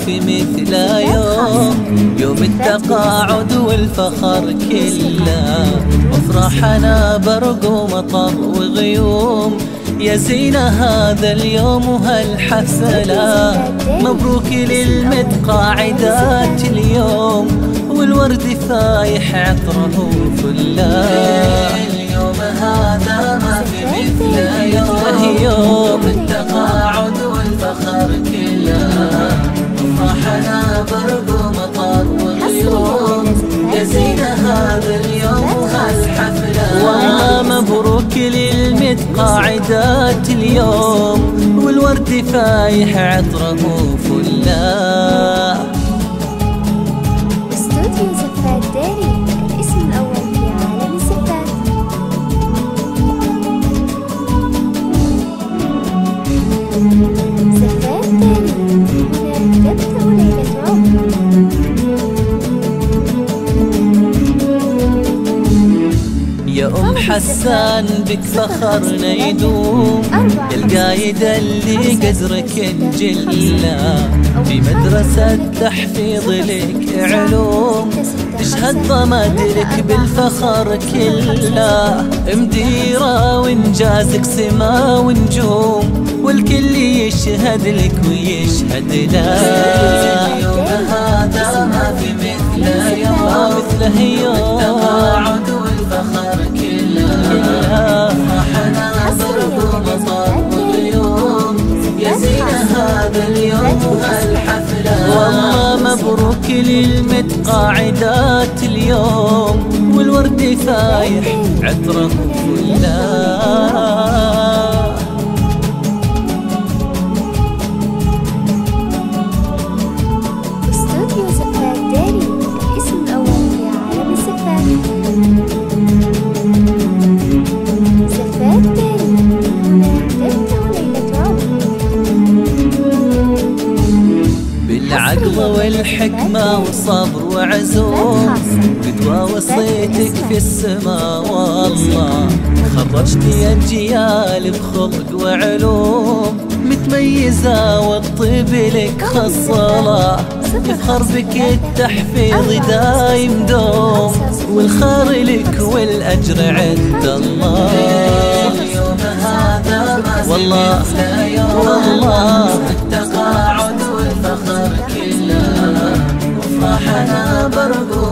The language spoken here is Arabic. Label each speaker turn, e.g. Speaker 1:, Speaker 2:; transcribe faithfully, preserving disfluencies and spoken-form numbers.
Speaker 1: في مثله يوم يوم التقاعد والفخر كله، وافراحنا برق ومطر وغيوم، يا زين هذا اليوم وهالحفلة. مبروك للمتقاعدات اليوم، والورد فايح عطره فله. اليوم هذا ما في مثله يوم يوم التقاعد والفخر كله، وافراحنا برق ومطر وغيوم، يا زين هذا اليوم وهالحفلة. والله مبروك للمتقاعدات اليوم، والورد فايح عطره فله.
Speaker 2: استوديو زفات داري، الاسم الأول في عالم الزفات. زفات داري، هنا تبدأ ليلة عمر.
Speaker 1: يا أم حسان بك فخرنا يدوم، يا القايدة اللي قدرك نجلة، في مدرسة تحفيظ لك علوم، تشهد ضمادرك بالفخر كله. مديرة وانجازك سما ونجوم، والكل يشهد لك ويشهد له. اليوم هذا ما في مثله يوم مثله يوم التقاعد والفخر كله، فرحنا برق ومطر وغيوم، يا زين هذا اليوم وهالحفلة. والله مبروك للمتقاعدات اليوم، والورد فايح عطره فله. بالعقل والحكمة وصبر وعزوم، قدوة وصيتك في السماء والله، خرجت أجيال بخلق وعلوم، متميزة والطيب لك خصلة، يفخر بك التحفيظ دايم دوم، والخير لك والأجر عند الله. اليوم هذا والله والله التقاعد والفخر كله، وافراحنا برق